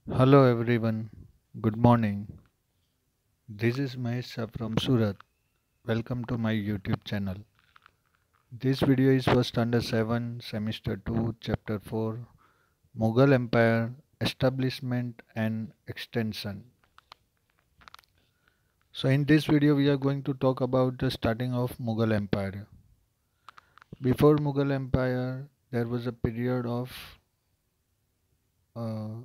Hello everyone, good morning. This is Mahesh Shah from Surat. Welcome to my YouTube channel. This video is for Standard 7, Semester 2, Chapter 4, Mughal Empire, Establishment and Extension. So in this video we are going to talk about the starting of Mughal Empire. Before Mughal Empire there was a period of uh,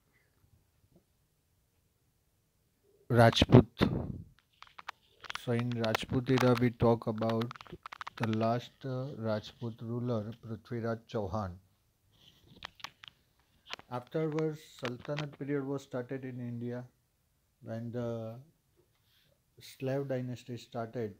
Rajput. So in Rajput era we talk about the last Rajput ruler Prithviraj Chauhan. Afterwards, Sultanate period was started in India when the slave dynasty started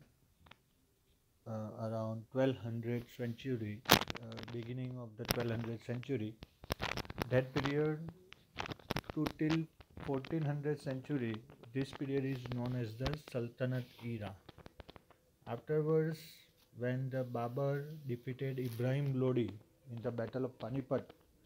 around 1200 century, beginning of the 1200 century. That period to till 1400 century, this period is known as the Sultanate era. Afterwards, when the Babur defeated Ibrahim Lodi in the Battle of Panipat,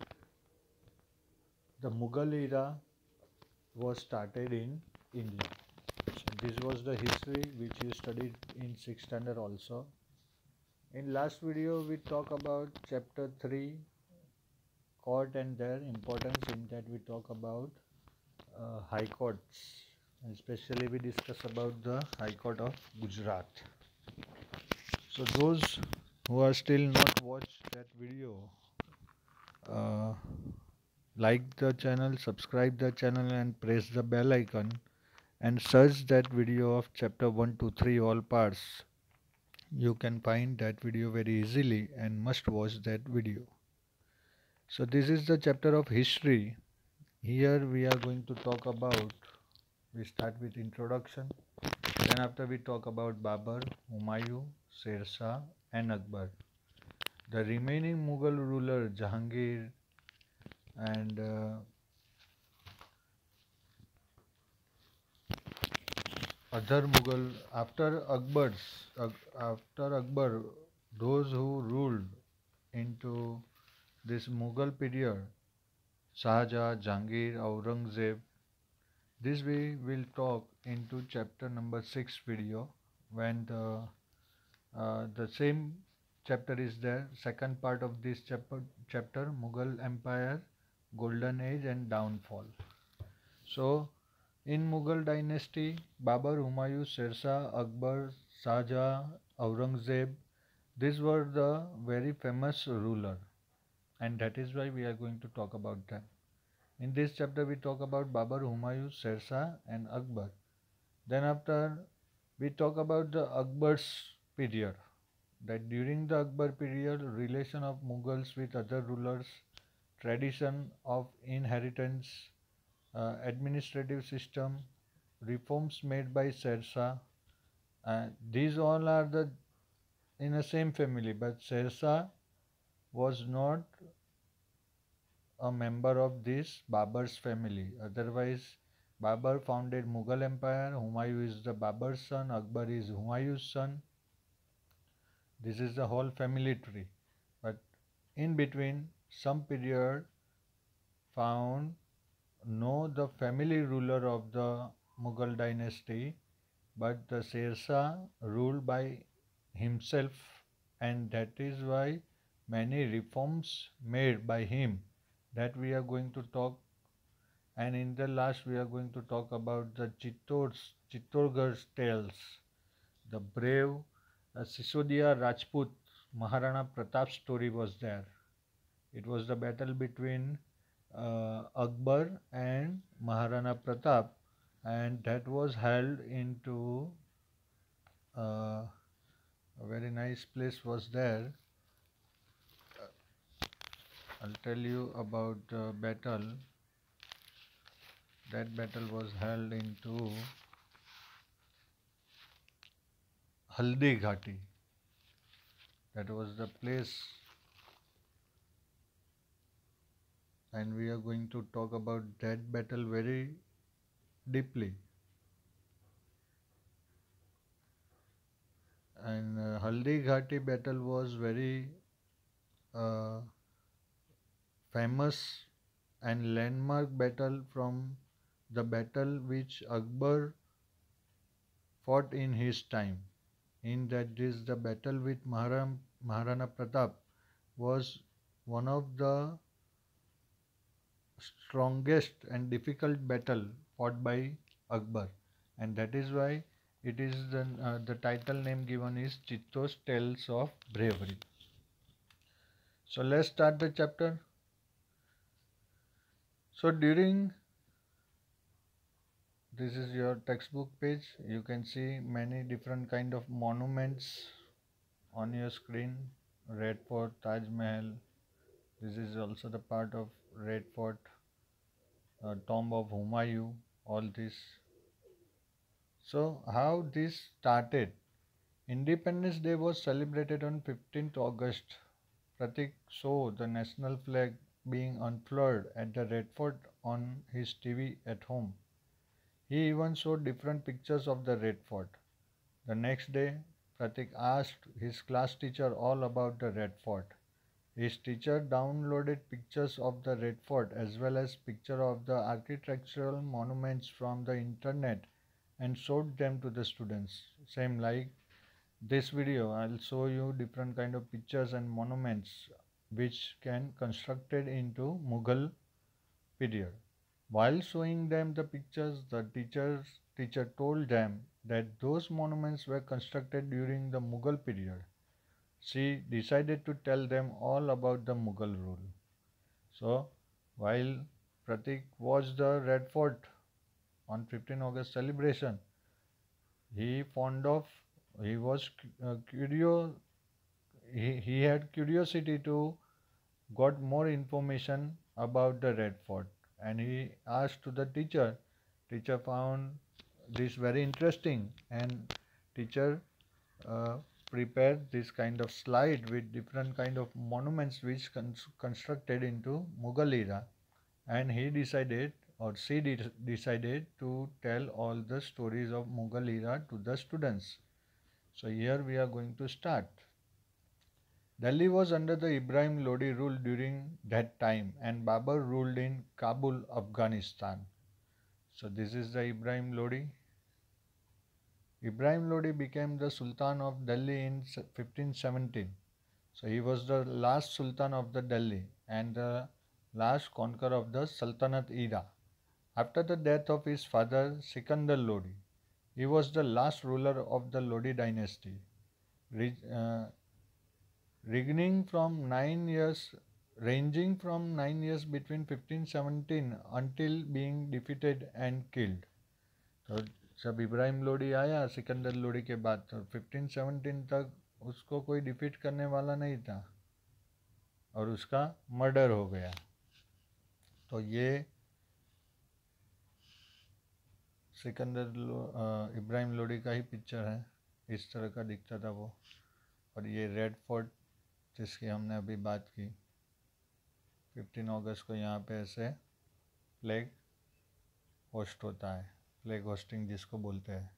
the Mughal era was started in India. So this was the history which you studied in 6th standard also. In last video we talk about chapter 3 court and their importance. In that we talk about high courts, and especially we discuss about the high court of Gujarat. So those who are still not watched that video, uh, like the channel, subscribe the channel and press the bell icon and search that video of chapter 1 to 3 all parts. You can find that video very easily and must watch that video. So this is the chapter of history. Here we are going to talk about, we start with introduction, then after we talk about Babur, Humayun, Sher Shah and Akbar. The remaining Mughal ruler Jahangir and other Mughal after Akbar, those who ruled into this Mughal period, Shahjahan, Jahangir, Aurangzeb. This we will talk into chapter number 6 video when the same chapter is there. Second part of this chapter Mughal Empire, Golden Age and Downfall. So in Mughal dynasty, Babur, Humayun, Sher Shah, Akbar, Shahjahan, Aurangzeb, these were the very famous ruler, and that is why we are going to talk about them. In this chapter we talk about Babur, Humayun, Sher Shah and Akbar. Then after we talk about the Akbar's period, that during the Akbar period relation of Mughals with other rulers, tradition of inheritance, administrative system, reforms made by Sher Shah. These all are the in the same family, but Sher Shah was not a member of this Babur's family. Otherwise, Babur founded Mughal Empire. Humayun is the Babur's son. Akbar is Humayun's son. This is the whole family tree. But in between, some period found no the family ruler of the Mughal dynasty, but the Sher Shah ruled by himself, and that is why many reforms made by him that we are going to talk. And in the last we are going to talk about the Chittorgarh's tales, the brave Sisodia Rajput Maharana Pratap story was there. It was the battle between Akbar and Maharana Pratap, and that was held into a very nice place was there. I'll tell you about the battle. That battle was held into Haldi Ghati. That was the place, and we are going to talk about that battle very deeply. And Haldi Ghati battle was very uh, famous and landmark battle from the battle which Akbar fought in his time. In that this the battle with Maharana Pratap was one of the strongest and difficult battle fought by Akbar, and that is why it is the title name given is Chittor's Tales of Bravery. So let's start the chapter. So during this is your textbook page, you can see many different kind of monuments on your screen. Red Fort, Taj Mahal. This is also the part of Red Fort, Tomb of Humayun. All this. So how this started? Independence Day was celebrated on 15th August. Pratik saw the national flag being unfurled at the Red Fort on his TV at home. He even showed different pictures of the Red Fort. The next day, Pratik asked his class teacher all about the Red Fort. His teacher downloaded pictures of the Red Fort as well as picture of the architectural monuments from the internet and showed them to the students. Same like this video, I'll show you different kind of pictures and monuments which can constructed into Mughal period. While showing them the pictures, the teacher told them that those monuments were constructed during the Mughal period. She decided to tell them all about the Mughal rule. So, while Pratik watched the Red Fort on 15 August celebration, he fond of he was curious. He had curiosity to got more information about the Red Fort, and he asked to the teacher. Teacher found this very interesting, and teacher uh, prepared this kind of slide with different kind of monuments which constructed into Mughal era, and he decided or she decided to tell all the stories of Mughal era to the students. So here we are going to start. Delhi was under the Ibrahim Lodi rule during that time, and Babur ruled in Kabul, Afghanistan. So this is the Ibrahim Lodi. Ibrahim Lodi became the Sultan of Delhi in 1517. So he was the last Sultan of the Delhi and the last conqueror of the Sultanate era. After the death of his father Sikandar Lodi, he was the last ruler of the Lodi dynasty. Re- uh, Reigning from 9 years, ranging from 9 years between 1517 until being defeated and killed. तो जब इब्राहिम लोडी आया सिकंदर लोडी के बाद तो 1517 तक उसको कोई defeat करने वाला नहीं था और उसका मर्डर हो गया. तो ये इब्राहिम लोडी का ही पिक्चर है. इस तरह का दिखता था वो. और ये रेड फोर्ट जिसकी हमने अभी बात की 15 अगस्त को यहाँ पे ऐसे फ्लैग होस्ट होता है. फ्लैग होस्टिंग जिसको बोलते हैं.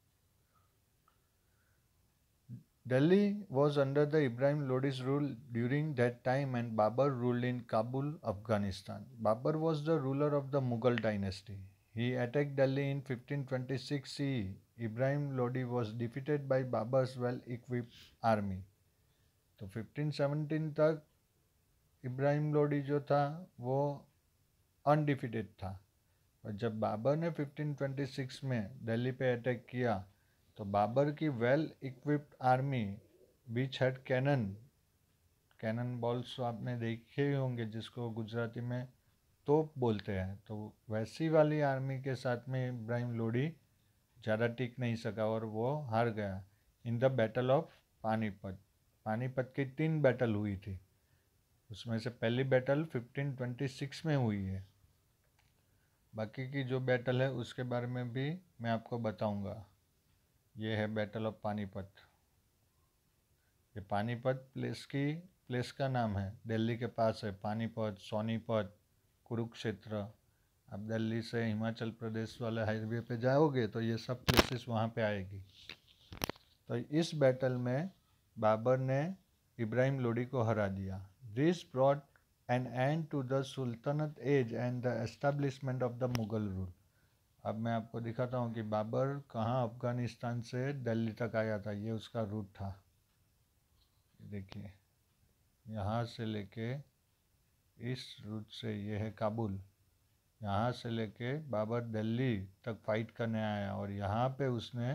Delhi was under the Ibrahim Lodi's rule during that time and Babur ruled in Kabul, Afghanistan. Babur was the ruler of the Mughal dynasty. He attacked Delhi in 1526 CE. Ibrahim Lodi was defeated by Babur's well-equipped army. तो 1517 तक इब्राहिम लोडी जो था वो undefeated था. और जब बाबर ने 1526 में दिल्ली पे अटैक किया तो बाबर की well equipped army which had cannon balls तो आपने देखे ही होंगे जिसको गुजराती में तोप बोलते हैं. तो वैसी वाली आर्मी के साथ में इब्राहिम लोडी ज़्यादा टिक नहीं सका और वो हार गया in the battle of Panipat. Panipat की 3 बैटल हुई थी. उसमें से पहली बैटल 1526 में हुई है. बाकी की जो बैटल है उसके बारे में भी मैं आपको बताऊंगा. ये है बैटल ऑफ पानीपत. ये पानीपत प्लेस का नाम है. दिल्ली के पास है. पानीपत, सोनीपत, कुरुक्षेत्र. आप दिल्ली से हिमाचल प्रदेश वाले हाईवे पे जाओगे तो ये सब प्लेसेस वहाँ पे आएगी. तो इस बैटल में बाबर ने इब्राहिम लोडी को हरा दिया. This brought an end to the Sultanate age and the establishment of the Mughal rule. अब मैं आपको दिखाता हूँ कि बाबर कहाँ अफ़गानिस्तान से दिल्ली तक आया था, ये उसका रूट था। देखिए यहाँ से लेके इस रूट से ये है काबुल, यहाँ से लेके बाबर दिल्ली तक फाइट करने आया और यहाँ पे उसने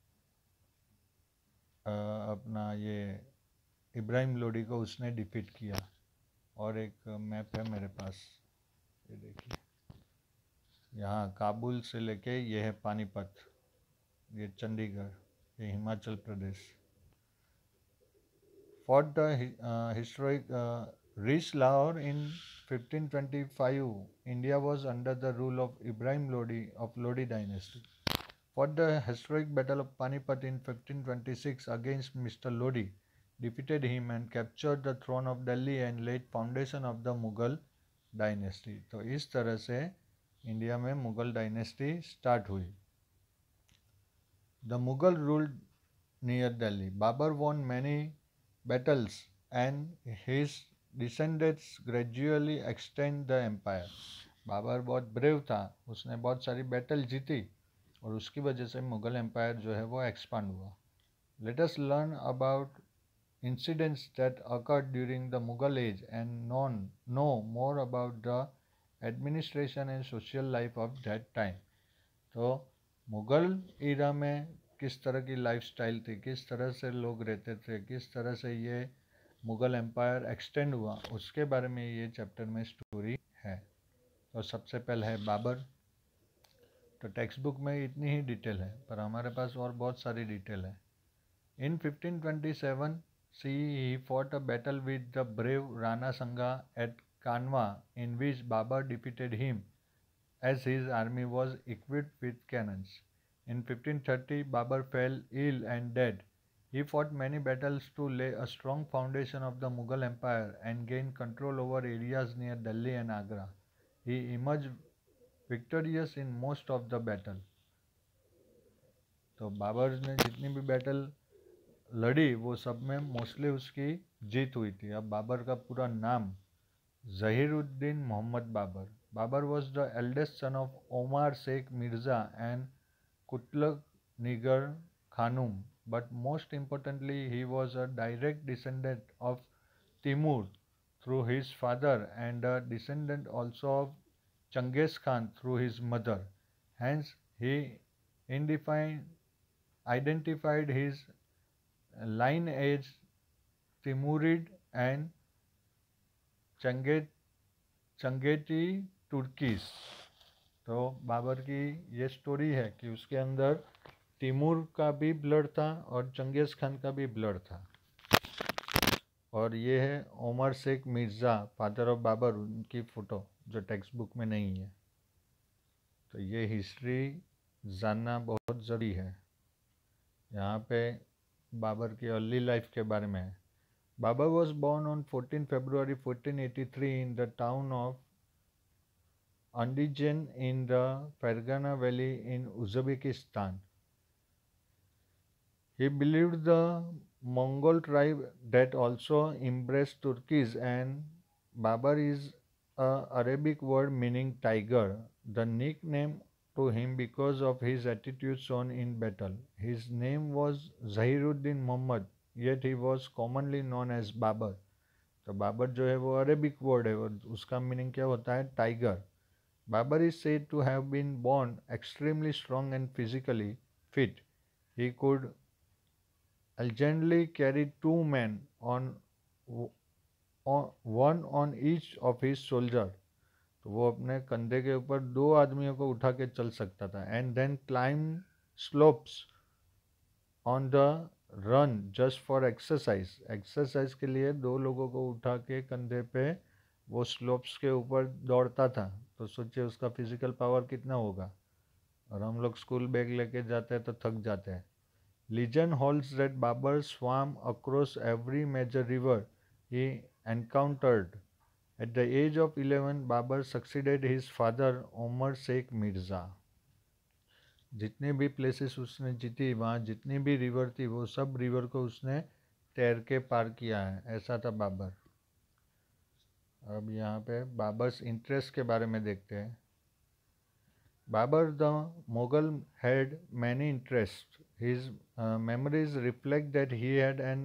अपना ये इब्राहिम लोदी को उसने डिफीट किया। और एक मैप है मेरे पास, ये देखिए यहाँ काबुल से लेके ये है पानीपत, ये चंडीगढ़, ये Himachal Pradesh. Fought the historic reached Lahore in 1525. India was under the rule of Ibrahim Lodi of Lodi dynasty. Fought the historic battle of Panipat in 1526 against Mr. Lodi, defeated him and captured the throne of Delhi and laid foundation of the Mughal dynasty. तो इस तरह से India में Mughal dynasty start हुई। The Mughal ruled near Delhi. Babur won many battles and his descendants gradually extend the empire. Babur बहुत brave था, उसने बहुत सारी बैटल जीती और उसकी वजह से मुगल एम्पायर जो है वो एक्सपांड हुआ। Let us learn about incidents that occurred during the Mughal age and know more about the administration and social life of that time. तो मुग़ल इरा में किस तरह की लाइफस्टाइल थी, किस तरह से लोग रहते थे, किस तरह से ये मुग़ल एम्पायर एक्सटेंड हुआ, उसके बारे में ये चैप्टर में स्टोरी है। तो सबसे पहले है बाबर। तो टेक्स्ट बुक में इतनी ही डिटेल है, पर हमारे पास और बहुत सारी डिटेल है। इन 1527 CE he fought a battle with the brave Rana Sanga at Kanwa in which Babur defeated him as his army was equipped with cannons. In 1530 Babur fell ill and dead. He fought many battles to lay a strong foundation of the Mughal Empire and gain control over areas near Delhi and Agra. He emerged victorious in most of the battle. तो बाबर ने जितनी भी battle लड़ी वो सब में mostly उसकी जीत हुई थी। अब बाबर का पूरा नाम Zahiruddin Mohammad Babur. Babur was the eldest son of Omar Sheikh Mirza and Qutlugh Nigar Khanum, but most importantly he was a direct descendant of Timur through his father and a descendant also of Genghis Khan through his mother. Hence he identified his line as Timurid and Chagatai Turks. तो बाबर की ये story है कि उसके अंदर Timur का भी blood था और चंगेज़ खान का भी ब्लड था। और ये है Omar Sheikh Mirza, father of Babur, उनकी फ़ोटो जो टेक्स्ट बुक में नहीं है। तो ये हिस्ट्री जानना बहुत ज़रूरी है। यहाँ पे बाबर की अर्ली लाइफ के बारे में है। Babur was born on 14 February 1483 in the town of Andijan in the Fergana Valley in Uzbekistan. He believed the Mongol tribe that also embraced Turkish, and Babur is a Arabic word meaning tiger, the nickname to him because of his attitude shown in battle. His name was Zahiruddin Muhammad, yet he was commonly known as Babar. तो बाबर जो है वो Arabic word है और उसका meaning क्या होता है? Tiger. Babur is said to have been born extremely strong and physically fit. He could allegedly carry two men on one on each of his shoulder। तो वो अपने कंधे के ऊपर दो आदमियों को उठा के चल सकता था। And then climb slopes on the run just for exercise के लिए दो लोगों को उठा के कंधे पे वो स्लोप्स के ऊपर दौड़ता था। तो सोचिए उसका फिजिकल पावर कितना होगा। और हम लोग स्कूल बैग लेके जाते हैं तो थक जाते हैं। Legend holds that Babur swam across every major river he encountered. At the age of 11, Babur succeeded his father Omar Sheikh Mirza. जितने भी प्लेसेस उसने जीती, वहाँ जितनी भी रिवर थी वो सब रिवर को उसने तैर के पार किया है। ऐसा था बाबर। अब यहाँ पे बाबर्स इंटरेस्ट के बारे में देखते हैं. Babur the Mughal had many interests. His memories reflect that he had an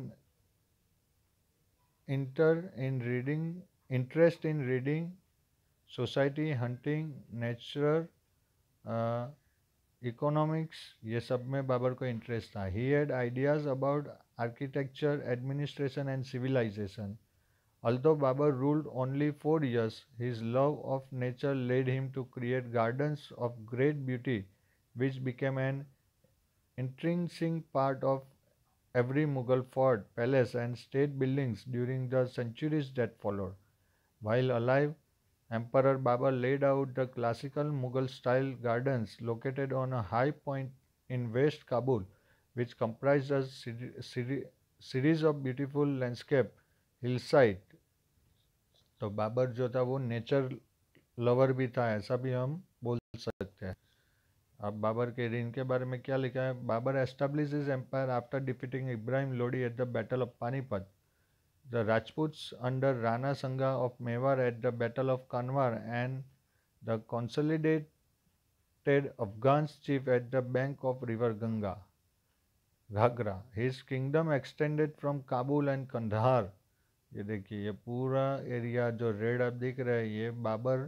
interest in reading, society, hunting, nature, uh, economics. ये सब में बाबर को इंटरेस्ट था. He had ideas about architecture, administration and civilization. Although Babur ruled only 4 years, his love of nature led him to create gardens of great beauty, which became an intrinsic part of every Mughal fort, palace, and state buildings during the centuries that followed. While alive, Emperor Babur laid out the classical Mughal style gardens located on a high point in West Kabul, which comprised a series of beautiful landscape hillside. तो बाबर जो था वो nature lover भी था, ऐसा भी हम बोल सकते हैं. अब बाबर के रीन के बारे में क्या लिखा है. Babur establish his empire after defeating Ibrahim Lodi at the battle of Panipat. The Rajputs under Rana Sanga of Mewar at the battle of Khanwa and the consolidated Afghans chief at the bank of river Ghagra. His kingdom extended from Kabul and Kandahar. ये देखिए ये पूरा area जो red आप दिख रहा है ये बाबर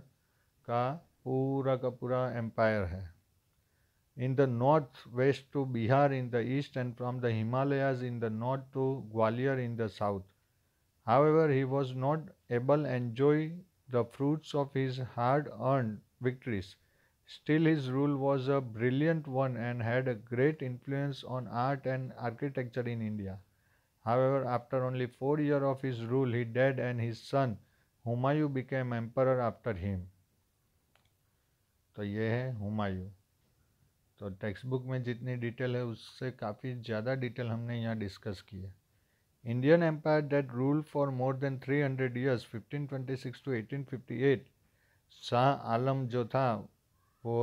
का पूरा एम्पायर है. In the north west to Bihar in the east and from the Himalayas in the north to Gwalior in the south. However, he was not able to enjoy the fruits of his hard-earned victories. Still, his rule was a brilliant one and had a great influence on art and architecture in India. However, after only 4 years of his rule, he died and his son Humayun became emperor after him. तो ये है हुमायूं. तो text book में जितनी detail है उससे काफ़ी ज़्यादा डिटेल हमने यहाँ डिस्कस की है. Indian empire that rule for more than 300 years 1526 to 1858. Shah Alam जो था वो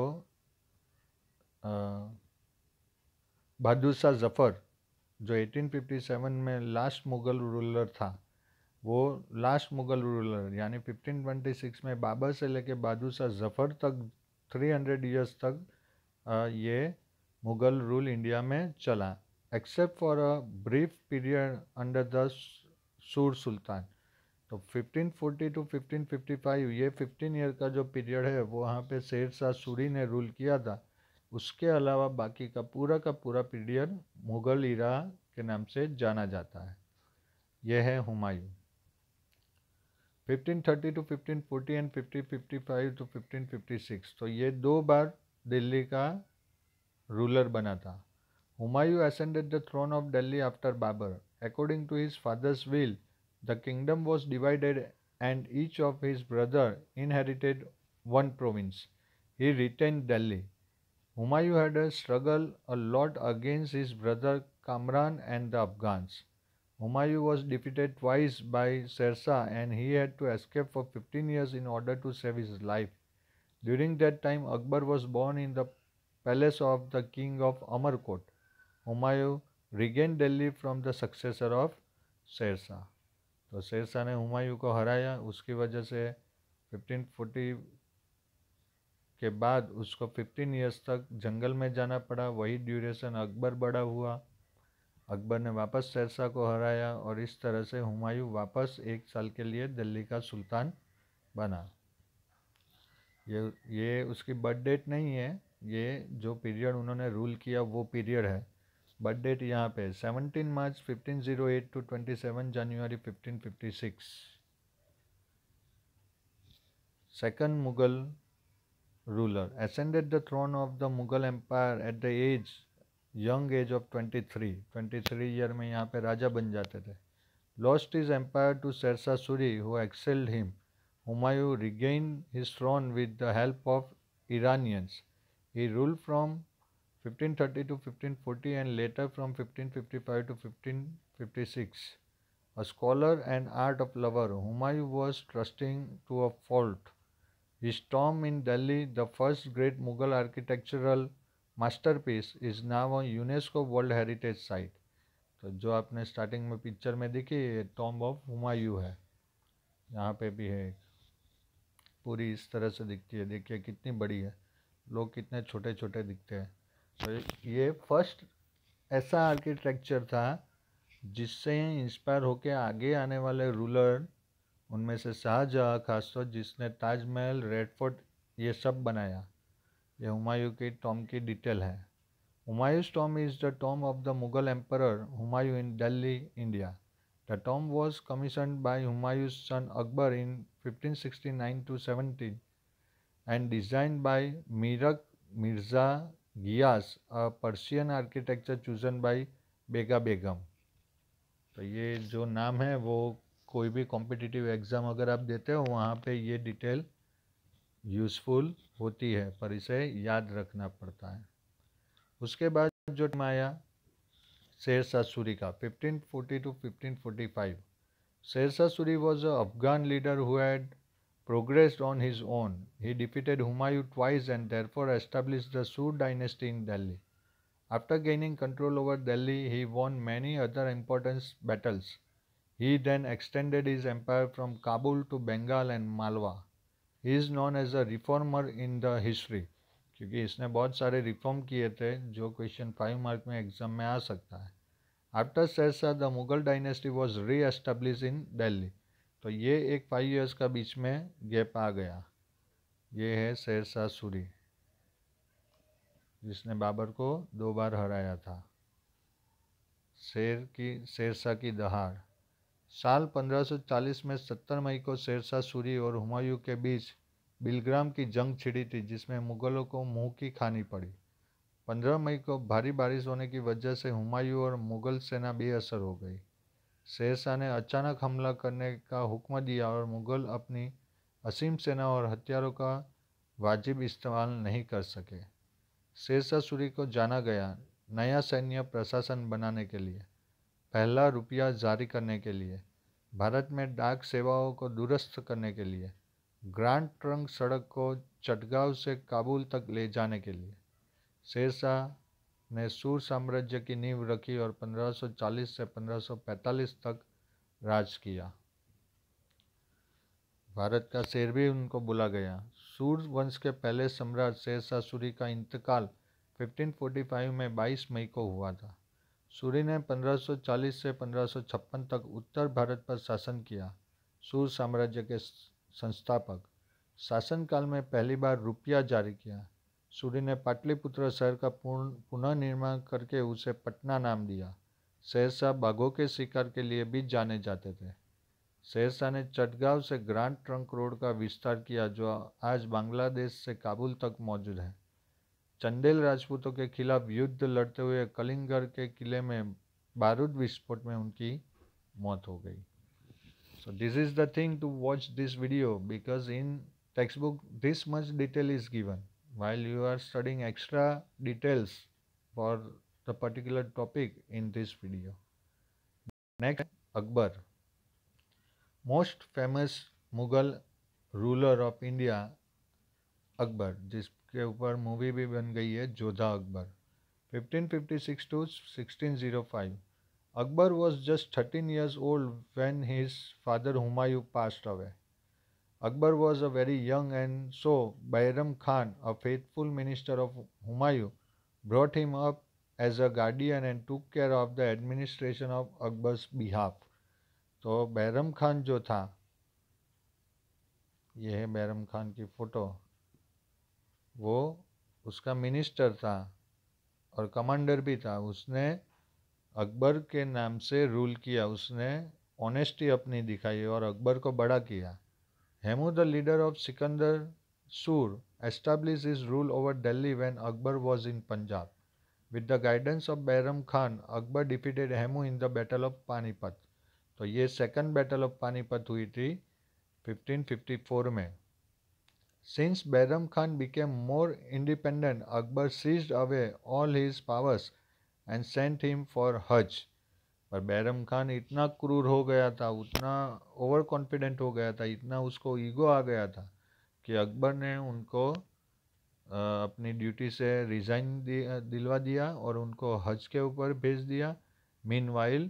बहादुर शाह जफ़र जो 1857 में लास्ट मुग़ल रूलर था, वो लास्ट मुग़ल रूलर यानी 1526 में बाबर से लेके बहादुर शाह जफ़र तक 300 ईयर्स तक ये मुग़ल रूल इंडिया में चला, except for a brief period under the Sur sultan. तो 1540 टू 1555 ये 15 ईयर का जो पीरियड है वो वहाँ पे शेर शाह सूरी ने रूल किया था. उसके अलावा बाकी का पूरा पीरियड मुग़ल इरा के नाम से जाना जाता है. यह है हुमायूं. 1530 to 1540 and 1555 to 1556. तो ये 2 बार दिल्ली का रूलर बना था. Humayun ascended the throne of Delhi after Babur. According to his father's will, the kingdom was divided and each of his brothers inherited one province. He retained Delhi. Humayun had a struggle a lot against his brother Kamran and the Afghans. Humayun was defeated twice by Sher Shah and he had to escape for 15 years in order to save his life. During that time, Akbar was born in the palace of the king of Amarkot. Humayun regain Delhi from the successor of Sher Shah. तो शेर शाह ने हुमायूं को हराया, उसकी वजह से 1540 के बाद उसको 15 ईयर्स तक जंगल में जाना पड़ा. वही ड्यूरेशन अकबर बड़ा हुआ, अकबर ने वापस शेर शाह को हराया और इस तरह से हुमायूं वापस 1 साल के लिए दिल्ली का सुल्तान बना. ये उसकी बर्थ डेट नहीं है, ये जो पीरियड उन्होंने रूल किया वो पीरियड है. बर्थ डेट यहाँ पे 17 March 1508 to 27 January 1556. Second Mughal ruler ascended the throne of the Mughal Empire at the young age of 23. 23 year में यहाँ पे राजा बन जाते थे. Lost his empire to Sher Shah Suri who excelled him. Humayun regained his throne with the help of Iranians. He ruled from 1530 to 1540 and later from 1555 to 1556. A scholar and art of lover, Humayun was trusting to a fault. His tomb in Delhi, the first great Mughal architectural masterpiece, is now a UNESCO World Heritage Site. तो जो आपने starting में picture में देखी ये tomb of Humayun है. यहाँ पे भी है एक, पूरी इस तरह से दिखती है, देखिए कितनी बड़ी है, लोग कितने छोटे छोटे दिखते हैं। तो ये फर्स्ट ऐसा आर्किटेक्चर था जिससे इंस्पायर होके आगे आने वाले रूलर, उनमें से शाहजहाँ खासतौर, जिसने ताजमहल, रेड फोर्ट, ये सब बनाया। ये हुमायूं की टॉम की डिटेल है। Humayun's tomb is the tomb of the Mughal Emperor Humayun in Delhi, India. The tomb was commissioned by Humayun's son Akbar in 1569 to 17 and designed by Mirak Mirza Ghiyas, a Persian architecture chosen by Bega Begum. तो ये जो नाम है वो कोई भी competitive exam अगर आप देते हो वहाँ पे ये डिटेल यूज़फुल होती है, पर इसे याद रखना पड़ता है। उसके बाद जो टाइम आया शेर शाह सूरी का 1540 to 1545. Sher Shah Suri was an Afghan leader who had progressed on his own. He defeated Humayun twice and therefore established the Sur dynasty in Delhi. After gaining control over Delhi, he won many other important battles. He then extended his empire from Kabul to Bengal and Malwa. He is known as a reformer in the history, क्योंकि इसने बहुत सारे reform किए थे जो question 5 mark में exam में आ सकता है। After Sher Shah the Mughal dynasty was re establish in Delhi. तो ये एक 5 ईयर्स का बीच में गैप आ गया। ये है शेरशाह सूरी, जिसने बाबर को 2 बार हराया था। शेरशाह की दहाड़ साल 1540 में 17 मई को शेरशाह सूरी और हुमायूं के बीच बिलग्राम की जंग छिड़ी थी, जिसमें मुगलों को मुंह की खानी पड़ी। 15 मई को भारी बारिश होने की वजह से हुमायूं और मुगल सेना बेअसर हो गई। शेरशाह ने अचानक हमला करने का हुक्म दिया और मुगल अपनी असीम सेना और हथियारों का वाजिब इस्तेमाल नहीं कर सके। शेरशाह सूरी को जाना गया नया सैन्य प्रशासन बनाने के लिए, पहला रुपया जारी करने के लिए, भारत में डाक सेवाओं को दुरुस्त करने के लिए, ग्रांड ट्रंक सड़क को चटगांव से काबुल तक ले जाने के लिए। शेरशाह ने सूर साम्राज्य की नींव रखी और 1540 से 1545 तक राज किया। भारत का शेर भी उनको बोला गया। सूर वंश के पहले सम्राट शेरशाह सूरी का इंतकाल 1545 में 22 मई को हुआ था। सूरी ने 1540 से 1556 तक उत्तर भारत पर शासन किया। सूर साम्राज्य के संस्थापक। शासनकाल में पहली बार रुपया जारी किया। सूरी ने पाटलिपुत्र शहर का पुनर्निर्माण करके उसे पटना नाम दिया। शेरशाह बाघों के शिकार के लिए भी जाने जाते थे। शेरशाह ने चटगांव से ग्रांड ट्रंक रोड का विस्तार किया, जो आज बांग्लादेश से काबुल तक मौजूद है। चंदेल राजपूतों के खिलाफ युद्ध लड़ते हुए कलिंगगढ़ के किले में बारूद विस्फोट में उनकी मौत हो गई। So this is the thing to watch this video, because in textbook this much detail is given, while you are studying extra details for the particular topic in this video. Next, Akbar, most famous Mughal ruler of India, Akbar, जिसके ऊपर movie भी बन गई है Jodha Akbar. 1556 to 1605. Akbar was just 13 years old when his father Humayun passed away. Akbar was a very young, and so Bairam Khan, a faithful minister of Humayun, brought him up as a guardian and took care of the administration of Akbar's behalf. तो बैरम खान जो था, ये है बैरम खान की photo, वो उसका minister था और कमांडर भी था। उसने अकबर के नाम से रूल किया, उसने ऑनेस्टी अपनी दिखाई और अकबर को बड़ा किया। Hemu the leader of Sikandar Sur establish his rule over Delhi when Akbar was in Punjab. With the guidance of Bairam Khan, Akbar defeated Hemu in the battle of Panipat. तो ये सेकंड बैटल ऑफ पानीपत हुई थी 1554 में। Since Bairam Khan became more independent, Akbar seized away all his powers and sent him for Hajj. पर बैरम खान इतना क्रूर हो गया था, उतना ओवर कॉन्फिडेंट हो गया था, इतना उसको ईगो आ गया था कि अकबर ने उनको अपनी ड्यूटी से रिज़ाइन दिलवा दिया और उनको हज के ऊपर भेज दिया। मीनवाइल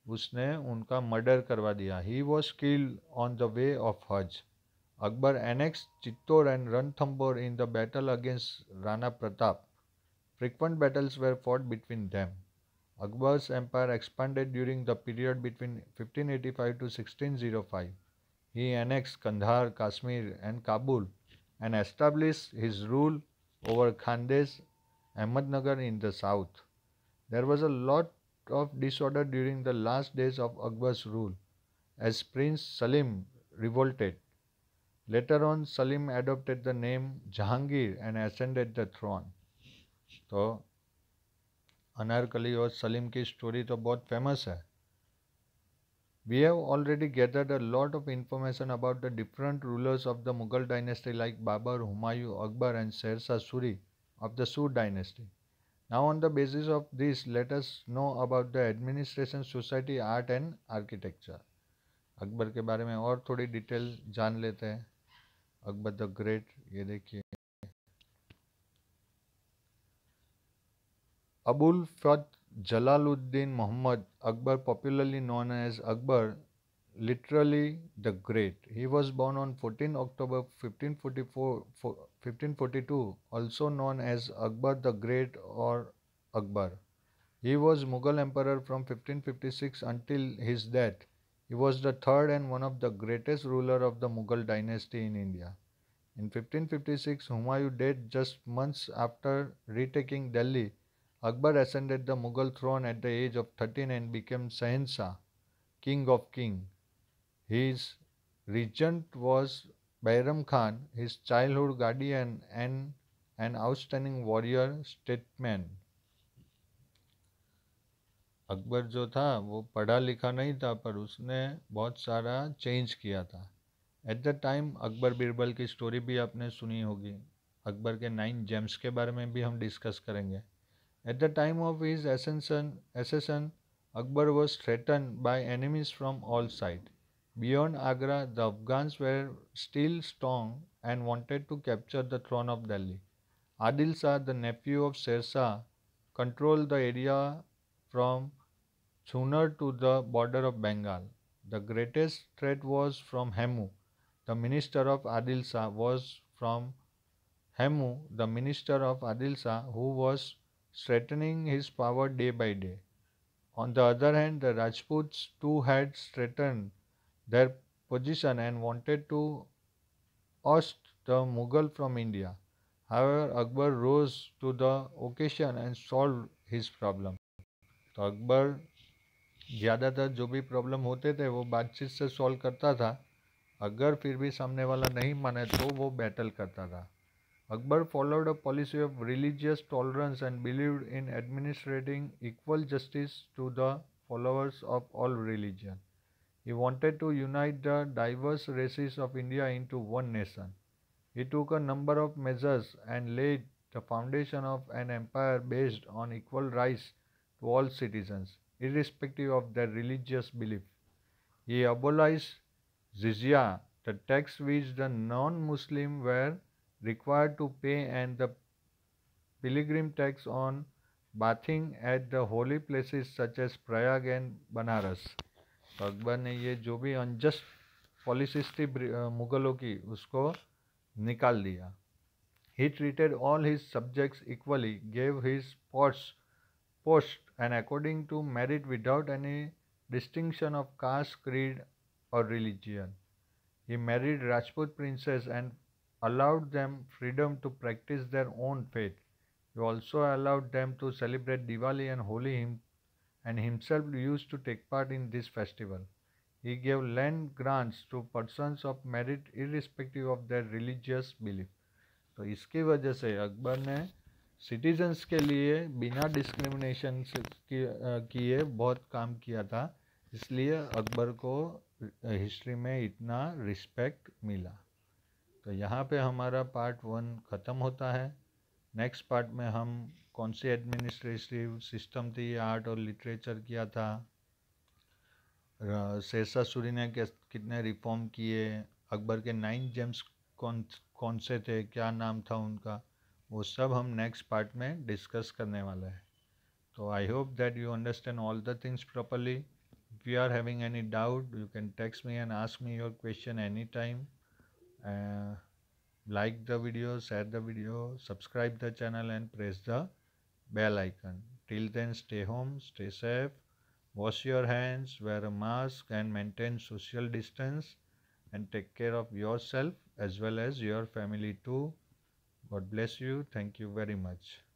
उसने उनका मर्डर करवा दिया. He was killed on the way of Hajj. Akbar annexed Chittor and Ranthambore in the battle against Rana Pratap. Frequent battles were fought between them. Akbar's empire expanded during the period between 1585 to 1605. He annexed Kandahar, Kashmir, and Kabul and established his rule over Khandes, Ahmednagar in the south. There was a lot of disorder during the last days of Akbar's rule as Prince Salim revolted. Later on, Salim adopted the name Jahangir and ascended the throne. तो अनारकली और सलीम की story तो बहुत famous है. We have already gathered a lot of information about the different rulers of the Mughal dynasty like Babur, Humayun, Akbar and Sher Shah Suri of the Sood dynasty. Now on the basis of this, let us know about the administration, society, art and architecture. Akbar के बारे में और थोड़ी detail जान लेते हैं. Akbar the great, ये देखिए. Abul Fath Jalaluddin Muhammad Akbar, popularly known as Akbar, literally the Great. He was born on 14 October 1542, also known as Akbar the Great or Akbar. He was Mughal emperor from 1556 until his death. He was the third and one of the greatest ruler of the Mughal dynasty in India. In 1556, Humayun died just months after retaking Delhi. Akbar ascended the Mughal throne at the age of 13 and became Shahenshah, King of Kings. His regent was Bairam Khan, his childhood guardian and an outstanding warrior statesman. Akbar जो था वो पढ़ा लिखा नहीं था, पर उसने बहुत सारा चेंज किया था. At the time Akbar Birbal की स्टोरी भी आपने सुनी होगी. अकबर के 9 जेम्स के बारे में भी हम डिस्कस करेंगे. At the time of his accession, Akbar was threatened by enemies from all sides. Beyond Agra, the Afghans were still strong and wanted to capture the throne of Delhi. Adil Shah, the nephew of Sher Shah, controlled the area from Chunar to the border of Bengal. The greatest threat was from Hemu. The minister of Adil Shah was from Hemu, the minister of Adil Shah, who was strengthening his power day by day. On the other hand, the Rajputs too had strengthened their position and wanted to oust the Mughal from India. However, Akbar rose to the occasion and solved his problem. तो अकबर ज़्यादातर जो भी problem होते थे वो बातचीत से solve करता था. अगर फिर भी सामने वाला नहीं माने तो वो बैटल करता था. Akbar followed a policy of religious tolerance and believed in administering equal justice to the followers of all religions. He wanted to unite the diverse races of India into one nation. He took a number of measures and laid the foundation of an empire based on equal rights to all citizens, irrespective of their religious belief. He abolished jizya, the tax which the non-Muslim were required to pay, and the pilgrim tax on bathing at the holy places such as Prayag and Banaras. तो अकबर ने ये जो भी unjust policies थी मुगलों की उसको निकाल दिया. He treated all his subjects equally, gave his post and according to merit without any distinction of caste, creed or religion. He married Rajput princes and allowed them freedom to practice their own faith. He also allowed them to celebrate Diwali and Holi and himself used to take part in this festival. He gave land grants to persons of merit irrespective of their religious belief. तो इसकी वजह से अकबर ने citizens के लिए बिना discrimination किए बहुत काम किया था. इसलिए अकबर को हिस्ट्री में इतना रिस्पेक्ट मिला. तो यहाँ पे हमारा पार्ट 1 ख़त्म होता है. नेक्स्ट पार्ट में हम कौन सी एडमिनिस्ट्रेटिव सिस्टम थी, आर्ट और लिटरेचर किया था, शेरशाह सूरी ने कितने रिफॉर्म किए, अकबर के 9 जेम्स कौन से थे, क्या नाम था उनका, वो सब हम नेक्स्ट पार्ट में डिस्कस करने वाले हैं. तो I hope that you understand all the things properly. If you are having any doubt, you can text me and ask me your question anytime. Uh, like the video, share the video, subscribe the channel and press the bell icon. Till then, stay home, stay safe, wash your hands, wear a mask and maintain social distance, and take care of yourself as well as your family too. God bless you. Thank you very much.